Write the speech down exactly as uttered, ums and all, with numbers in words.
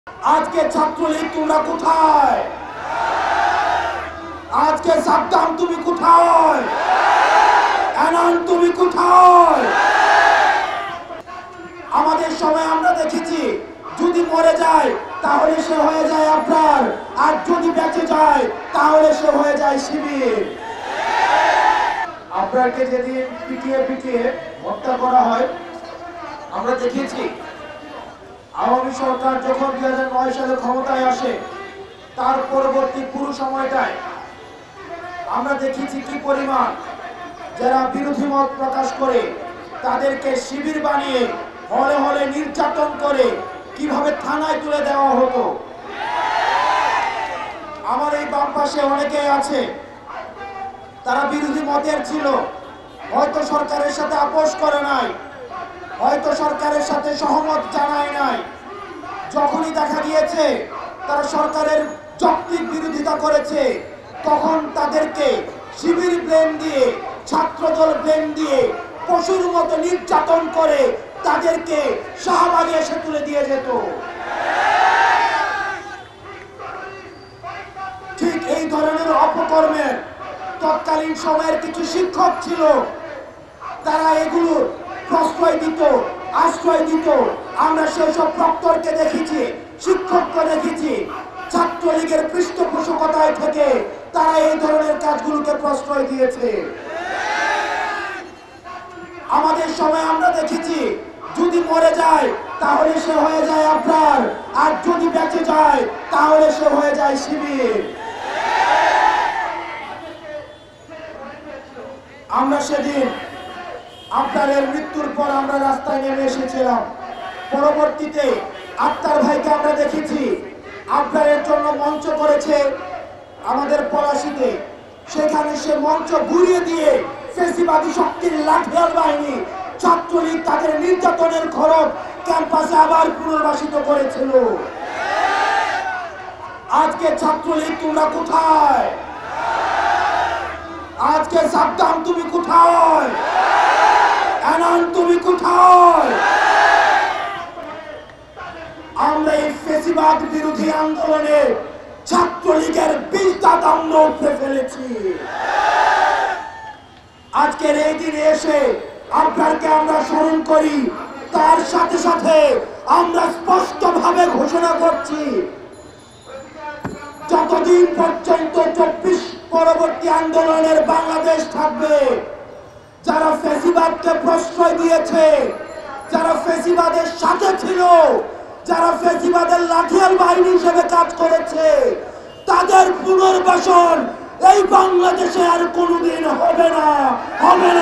আজকে ছাত্রলীগ তোমরা কোথায়? আজকে সাদ্দাম তুমি কোথায়? এনান তুমি কোথায়? আমাদের সময় আমরা দেখেছি যদি মরে যায় তাহলে সে হয়ে যায় আবরার, আর যদি বেঁচে যায় তাহলে সে হয়ে যায় শিবির। আবরারকে যেদিন পিটিয়ে পিটিয়ে হত্যা করা হয় আমরা দেখেছি আওয়ামী সরকার যখন দুই হাজার নয় সালে ক্ষমতায় আসে তার পরবর্তী পুরো সময়টায় আমরা দেখেছি কি পরিমাণ যারা বিরোধী মত প্রকাশ করে তাদেরকে শিবির বানিয়ে হলে হলে নির্যাতন করে কিভাবে থানায় তুলে দেওয়া হতো। আমার এই বাম পাশে অনেকেই আছে তারা বিরোধী মতের ছিল, হয়তো সরকারের সাথে আপোষ করে নাই, হয়তো সরকারের সাথে সহমত জানায় নাই। যখনই দেখা গিয়েছে তারা সরকারের যৌক্তিক বিরোধিতা করেছে তখন তাদেরকে শিবির ব্লেম দিয়ে, ছাত্রদল ব্লেম দিয়ে পশুর মতো নির্যাতন করে তাদেরকে শাহবাগে এসে তুলে দিয়ে যেত। ঠিক এই ধরনের অপকর্মের তৎকালীন সময়ের কিছু শিক্ষক ছিল, তারা এগুলো প্রশ্রয় দিত, আশ্রয় দিত। আমরা সেই সব প্রক্টরকে দেখেছি, শিক্ষককে দেখেছি, ছাত্রলীগের পৃষ্ঠপোষকতায় থেকে তারা এই ধরনের কাজগুলোকে প্রশ্রয় দিয়েছে। আমাদের সময় আমরা দেখেছি যদি মরে যায় তাহলে সে হয়ে যায় আবরার, আর যদি বেঁচে যায় তাহলে সে হয়ে যায় শিবির। আমরা সেদিন আবরারের মৃত্যুর পর আমরা রাস্তায় নেমে এসেছিলাম। পরবর্তীতে আক্তার ভাইকে আমরা দেখেছি আবরারের জন্য মঞ্চ করেছে আমাদের পলাশীতে, সেখানে সে মঞ্চ ঘুরিয়ে দিয়ে ফেসিবাদী শক্তির লাঠিয়াল বাহিনী ছাত্রলীগ তাদের নির্যাতনের খরচ ক্যাম্পাসে আবার পুনর্বাসিত করেছিল। আজকে ছাত্রলীগ তোমরা কোথায়? আজকে সাদ্দাম তুমি কোথায়? এনান তুমি কোথায়? আমরা এই ফেসিবাদ বিরোধী আন্দোলনে ছাত্রলীগের বিশটা দণ্ড উপড়ে ফেলেছি। আজকের এই দিনে এসে আবরারকে আমরা স্মরণ করি, তার সাথে সাথে আমরা স্পষ্টভাবে ঘোষণা করছি যতদিন পর্যন্ত চব্বিশ পরবর্তী আন্দোলনের বাংলাদেশ থাকবে, যারা ফেসিবাদকে প্রশ্রয় দিয়েছে, যারা ফেসিবাদের সাথে ছিল, যারা ফেসিবাদের লাঠিয়াল বাহিনী হিসেবে কাজ করেছে, তাদের পুনর্বাসন এই বাংলাদেশে আর কোনোদিন হবে না, হবে না।